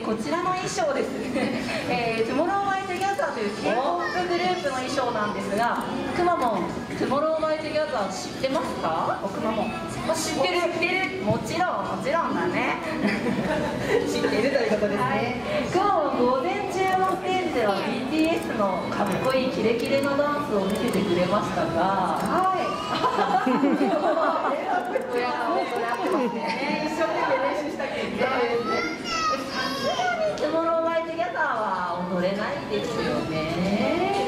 こちらの衣装ですね、トゥモローバイトゥギャザーという K-POP グループの衣装なんですが、くまモン、トゥモローバイトゥギャザー知ってますか？くまモン、知ってる、もちろんだね知っているということですね。 今日午前中のステージでは BTS のかっこいいキレキレのダンスを見せてくれましたが、 はい。 一生懸命練習したけど、さすがにトゥモローバイトゥギャザーは踊れないですよね。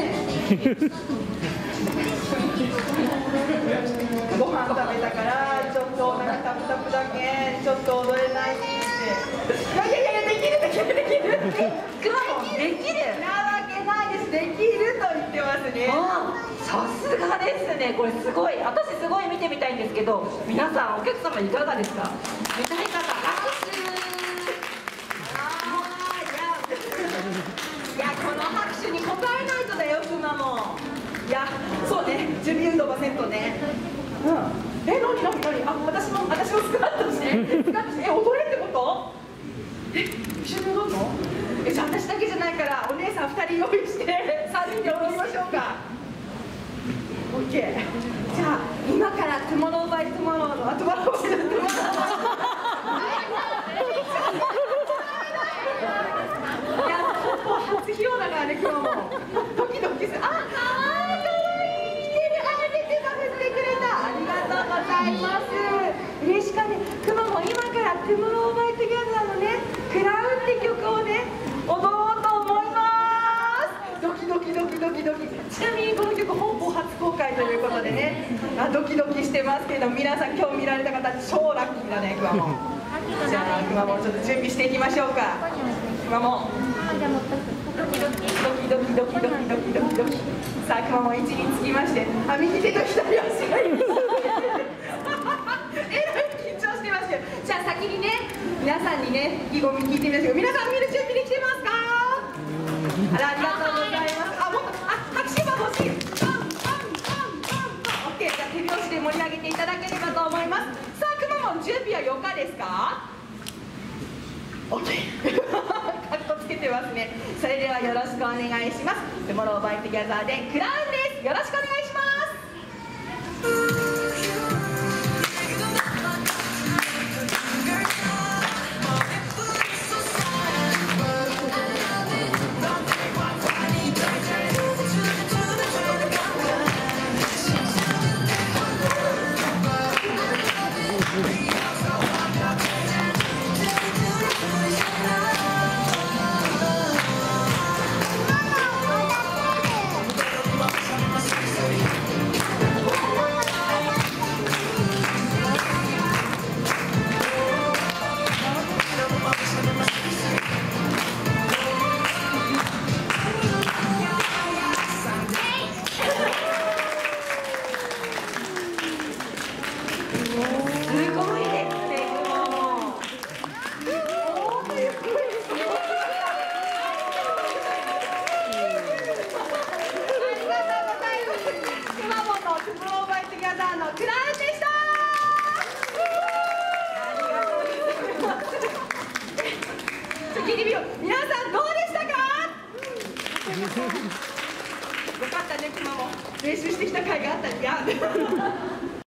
ご飯食べたからちょっとお腹タプタプだけちょっと踊れないって。いやできる。 くまモンできる。 なわけないです。できると言ってますね。 さすがですね。これすごい、私すごい見てみたいんですけど、皆さんお客様いかがですか？見たい方拍手。 いやこの拍手に応えないとだよ、くまモン。いやそうね、準備運動はセットね。何？私もスクワットして、踊れってこと？一緒に踊るの？じゃあ私だけじゃないからお姉さん2人用意して3人で踊りましょうか。オッケー。じゃあ今からトゥモローバイトゥモローのトゥモローバイトゥモローいや初披露だからね、今日もドキドキする。かわいい、来てる。手が振ってくれた。ありがとうございます。嬉しかね。くまモン、今からトゥモローバイトゥギャザーのねクラウンって曲をね踊ろうと思います。ドキドキ。ちなみにこの曲本邦初公開ということでね、ドキドキしてますけど、皆さん今日見られた方超ラッキーだね、くまモン。じゃあくまモンちょっと準備していきましょうか。くまモンドキドキ。さあくまモン位置につきまして、右手と左足がいる。えらい緊張してますけど、じゃあ先にね皆さんにね意気込み聞いてみましょう。皆さん見る準備できてますか？ありがとうございます。もっと拍手が欲しい。オッケー。じゃあ手拍子で盛り上げていただければと思います。さあくまモン準備はよかですか？オッケー。かっこつけてますね。それではよろしくお願いします。トゥモローバイトゥギャザーでクラウンです。よろしくお願いします。皆さんどうでしたか？よかったね、くまモン。練習してきた甲斐があった。いや